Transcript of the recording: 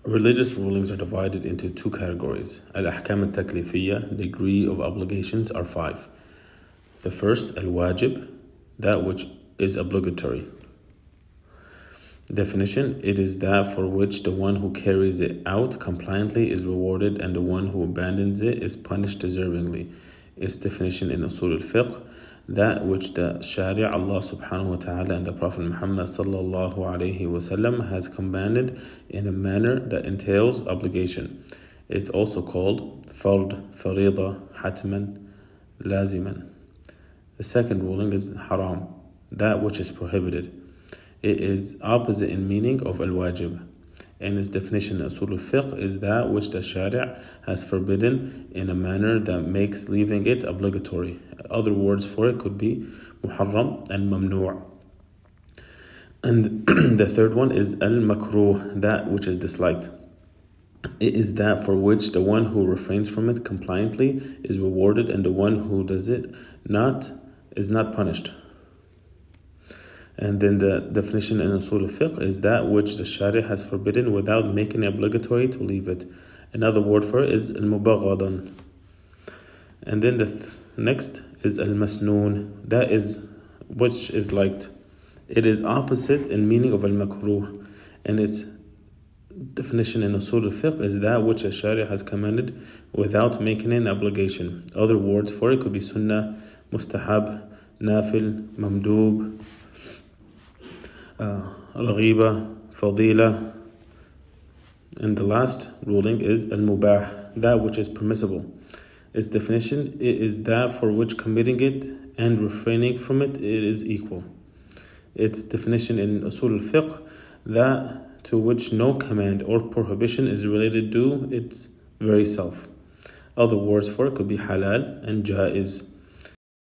Religious rulings are divided into two categories. Al-Ahkam al-Taklifiyya, degree of obligations, are 5. The first, al-Wajib, that which is obligatory. Definition: it is that for which the one who carries it out compliantly is rewarded and the one who abandons it is punished deservingly. Its definition in Usul al-Fiqh: that which the Sharia, Allah subhanahu wa ta'ala, and the Prophet Muhammad sallallahu alayhi wasallam has commanded in a manner that entails obligation. It's also called fard, farida, hatman, laziman. The second ruling is haram, that which is prohibited. It is opposite in meaning of al-wajib, and its definition in Usul al-Fiqh is that which the Sharia has forbidden in a manner that makes leaving it obligatory. Other words for it could be muharram and mamnu'. And the third one is al-makruh, that which is disliked. It is that for which the one who refrains from it compliantly is rewarded and the one who does it is not punished. And then the definition in Usul al-Fiqh is that which the Sharia has forbidden without making it obligatory to leave it. Another word for it is al-mubaghadan. And then the next is al-masnoon, that is which is liked. It is opposite in meaning of al-makruh, and its definition in Usul al-Fiqh is that which the Sharia has commanded without making it an obligation. Other words for it could be sunnah, mustahab, nafil, mamdoob, raghiba, fadila. And the last ruling is al-mubah, that which is permissible. Its definition: it is that for which committing it and refraining from it is equal. Its definition in Usul al-Fiqh: that to which no command or prohibition is related to its very self. Other words for it could be halal and jaiz.